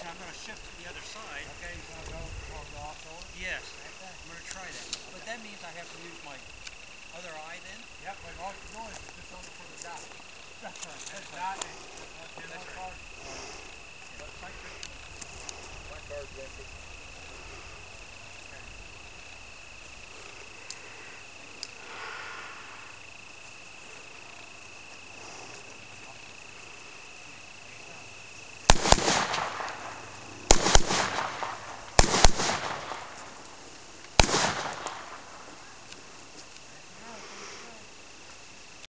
direction. I'm going to shift to the other side. Okay, you're going to go from the offshore? Yes. Okay. I'm going to try that. Okay. But that means I have to use my other eye then? Yep, but all you're doing is just only for the dot. That's right. That's right.